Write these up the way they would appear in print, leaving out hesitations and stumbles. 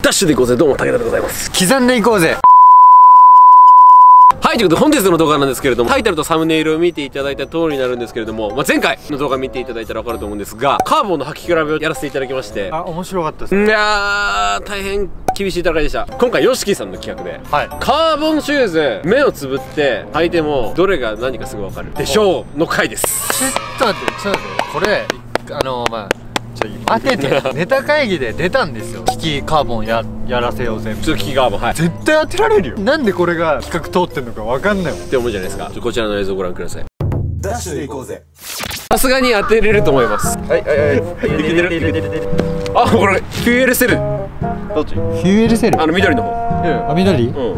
ダッシュでいこうぜ。どうも武田でございます。 刻んでいこうぜ。 はい、ということで本日の動画なんですけれども、タイトルとサムネイルを見ていただいた通りになるんですけれども、前回の動画見ていただいたら分かると思うんですが、カーボンの履き比べをやらせていただきまして、 面白かったです。 いやー大変厳しい戦いでした。今回 YOSHIKI さんの企画で、 はい、 カーボンシューズ目をつぶって履いてもどれが何かすぐ分かるでしょうの回です。 ちょっと待ってこれ待ててネタ会議で出たんですよ。キキカーボンやらせようぜ。 ちょっとキキカーボン、はい、 絶対当てられるよ。なんでこれが企画通ってんのか分かんないもんって思うじゃないですか。こちらの映像をご覧ください。 ダッシュでいこうぜ。 さすがに当てれると思います。はいはいはい。いけてる。あ、これフューエルセル。どっち？フューエルセル。 緑の方。 あ、緑？うん。 はい。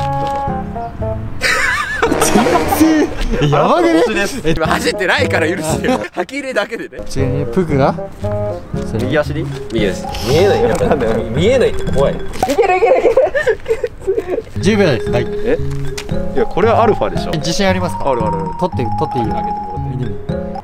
全然やばくね？ 今走ってないから許してよ。履き入れだけでね。 プクが？ 右足で？右足。見えないよ。見えないって怖い。いける。 10秒です。はい。 いやこれはアルファでしょ。 自信ありますか？ ある。 取っていいよ。 あげてもらって。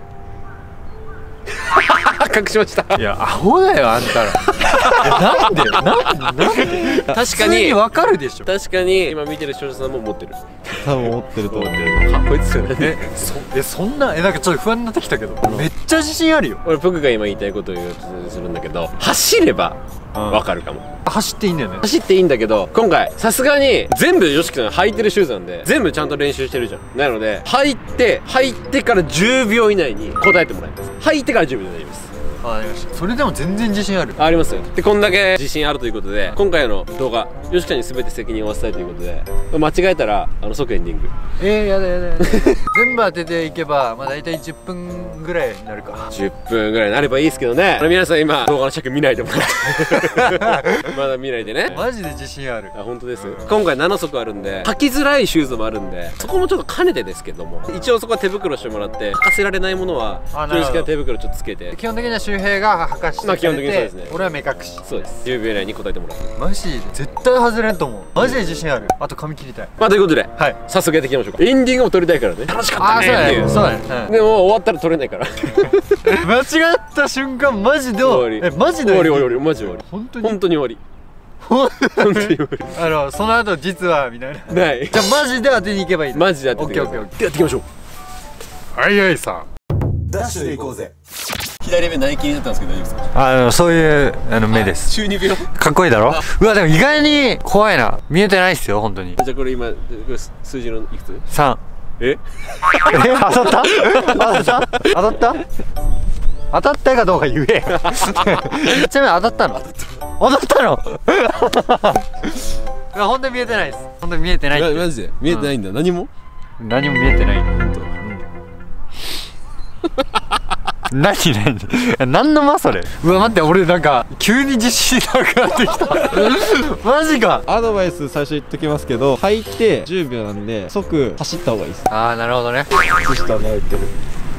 隠しました。 いやアホだよあんたら。なんで確かに普通にわかるでしょ。 確かに今見てる視聴者さんも持ってる。 多分持ってると思ってる。 こいつね。 そんななんかちょっと不安になってきたけど、めっちゃ自信あるよ。 俺僕が今言いたいことを言おうとするんだけど、走ればわかるかも。 走っていいんだよね。 走っていいんだけど、今回さすがに全部 YOSHIKI さん履いてるシューズなんで全部ちゃんと練習してるじゃん。なので履いてから10秒以内に答えてもらいます。履いてから10秒で大丈夫です。 ありました。それでも全然自信ある。 ありますよ。でこんだけ自信あるということで、今回の動画 YOSHIKI さんに全て責任を負わせたいということで、間違えたら即エンディング。 やだ全部当てていけば大体10分ぐらいになるか。 10分ぐらいになればいいですけどね。皆さん今動画の尺見ないでもらってまだ見ないでね。 マジで自信ある。 あ、本当です。今回7足あるんで履きづらいシューズもあるんで、そこもちょっと兼ねてですけども、一応そこは手袋してもらって、履かせられないものは常識な手袋ちょっとつけて、 基本的には周平が履かしてくれて、 基本的にそうですね。 俺は目隠し。 そうです。10秒以内に答えてもらって。 マジで絶対外れんと思う。マジで自信ある。あと髪切りたい。 ということで、 はい、 早速やっていきましょうか。エンディングも撮りたいからね。楽しかったねっていう。 そうだね。 でも終わったら撮れないから間違った瞬間マジで終わり。マジで終わり。マジ終わり。 本当に終わり。 本当に終わり。 その後実はみたいな。 ない。 じゃあマジで当てに行けばいい。 マジで当てて。 オッケー。 やっていきましょう。 はいさ。 ダッシュでいこうぜ。 左目内気になったんですけど大丈夫ですか？ そういう目です。 中二病。かっこいいだろ。うわでも意外に怖いな。見えてないっすよ本当に。 じゃあこれ今数字のいくつ ？3。 え？ 当たったかどうか言え。ちなみに当たったの？本当に見えてないです。本当に見えてない。 マジで見えてないんだ。何も見えてない。何の間それ。うわ待って、俺なんか急に自信なくなってきた。マジか。 アドバイス最初言っときますけど、履いて10秒なんで即走った方がいいです。 ああなるほどね。 靴下慣れてる。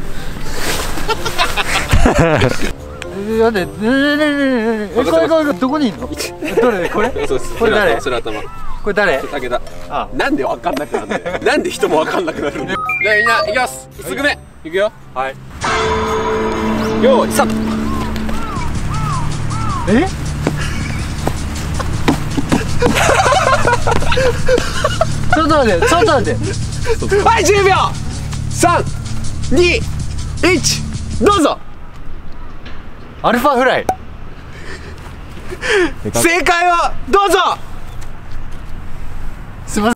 待って、これどこにいんの？どれこれ？これ誰？ それ頭。 これ誰？ 武田。なんで分かんなくなるんだよ。なんで人も分かんなくなるんだよ。じゃあみんな行きます。すぐめ行くよ。はい。よーいスタート。 ちょっと待って。 はい10秒。3、2、1どうぞ。 アルファフライ。 正解をどうぞ。